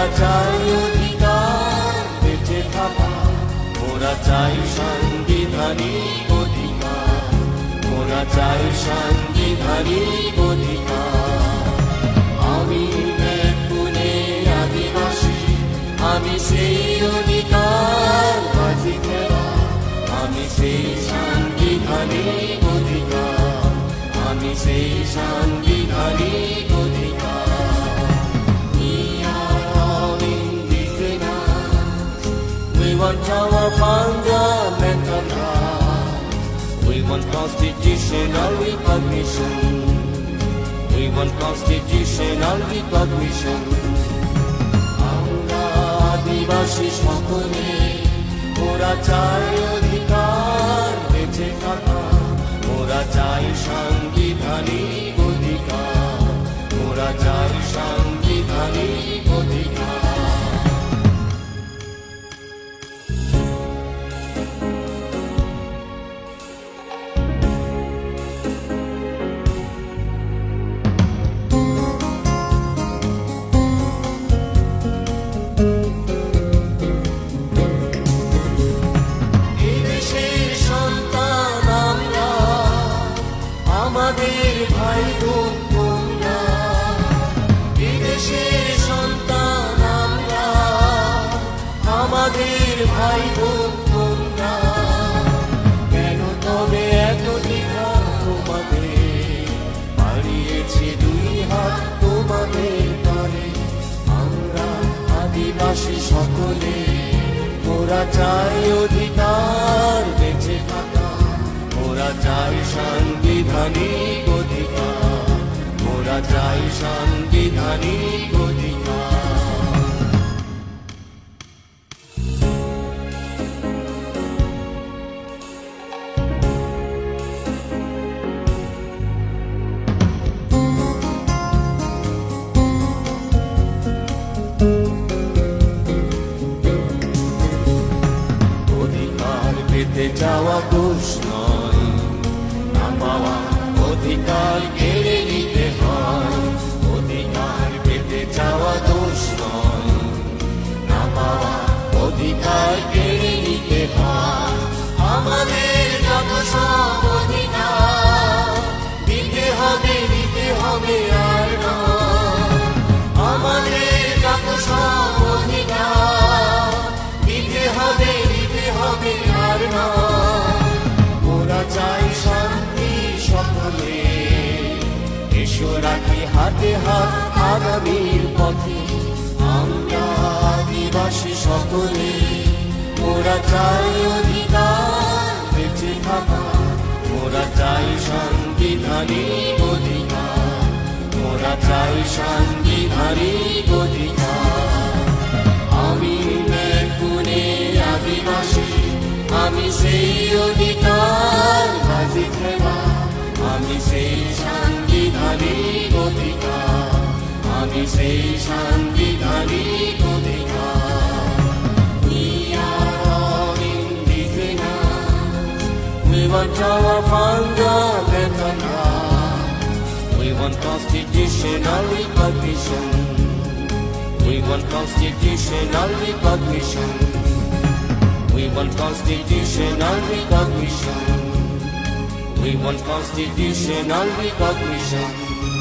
চাই অধিকার বেঁচে থাকা, মোরা চাই সাংবিধানিক অধিকার, মোরা চাই সাংবিধানিক অধিকার। আমি পুনে আদিবাসী, আমি সেই অধিকার বাজি খেলা, আমি সেই সাংবিধানিক অধিকার, আমি সেই সাংবিধানিক অধিকার। We want our fundamental rights. We want constitutional recognition. We want constitutional recognition. আমরা আদিবাসী সকলে মোরা চাই অধিকার বেঁচে থাকা, মোরা চাই সাংবিধানিক অধিকার, মোরা চাই সাংবিধানিক অধিকার। আমাদের ভাই বোন তোমরা, বিদেশের সন্তান আমরা, আমাদের ভাই বোন তোমরা, কেন তবে এত দ্বিধা তোমাদের, বাড়িয়েছে দুই হাত তোমাদের পারে। আমরা আদিবাসী সকলে মোরা চাই অধিকার বেঁচে থাকা, মোরা চাই সাংবিধানিক অধিকার, মোরা চাই সাংবিধানিক অধিকার। অধিকার পেতে যাওয়া দোষ নয়, না পাওয়া অধিকার কেড়ে নিতে হয়। অধিকার পেতে যাওয়া দোষ নয়, না পাওয়া অধিকার কেড়ে নিতে হয়। আমাদের যত সব অধিকার দিতে হবে, নিতে হবে আর নয়। আমাদের যত সব অধিকার দিতে হবে, নিতে হবে আর নয়। মোরা চাই শান্তি সকলে, এসো রাখি হাতে হাত আগামীর পথে। আমরা আদিবাসী সকলে মোরা চাই অধিকার বেঁচে থাকা, মোরা চাই সাংবিধানিক অধিকার, মোরা চাই সাংবিধানিক অধিকার। আমি পুনে আদিবাসী, আমি সেই অধিকার বাজি খেলা, আমি সেই সাংবিধানিক অধিকার, আমি সেই সাংবিধানিক অধিকার। We are all indigenous. We want our fundamental rights. We want constitutional recognition. We want constitutional recognition. We want constitutional recognition. We want constitutional recognition.